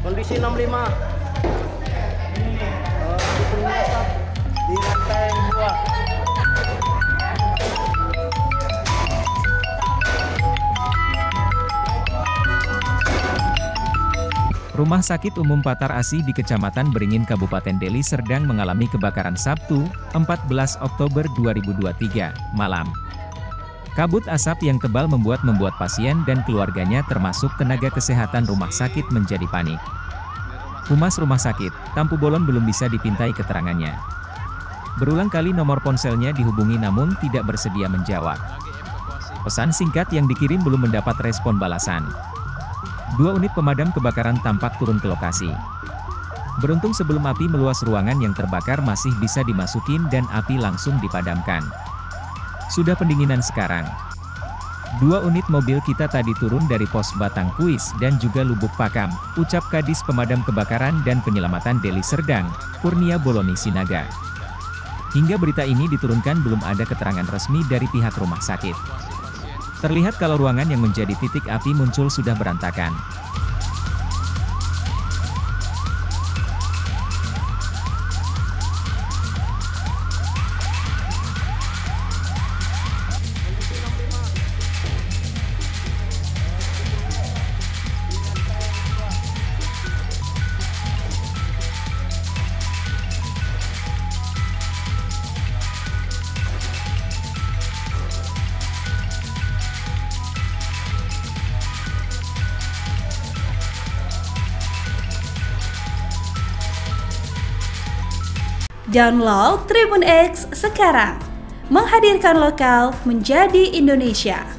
Kondisi 65. Di lantai 2. Rumah Sakit Umum Patar Asih di Kecamatan Beringin, Kabupaten Deli Serdang mengalami kebakaran Sabtu, 14 Oktober 2023, malam. Kabut asap yang tebal membuat pasien dan keluarganya termasuk tenaga kesehatan rumah sakit menjadi panik. Humas rumah sakit, Tampu Bolon belum bisa dipintai keterangannya. Berulang kali nomor ponselnya dihubungi namun tidak bersedia menjawab. Pesan singkat yang dikirim belum mendapat respon balasan. 2 unit pemadam kebakaran tampak turun ke lokasi. Beruntung sebelum api meluas ruangan yang terbakar masih bisa dimasukin dan api langsung dipadamkan. Sudah pendinginan sekarang. 2 unit mobil kita tadi turun dari pos Batang Kuis dan juga Lubuk Pakam, ucap Kadis Pemadam Kebakaran dan Penyelamatan Deli Serdang, Kurnia Boloni Sinaga. Hingga berita ini diturunkan belum ada keterangan resmi dari pihak rumah sakit. Terlihat kalau ruangan yang menjadi titik api muncul sudah berantakan. Download Tribun X sekarang, menghadirkan lokal menjadi Indonesia.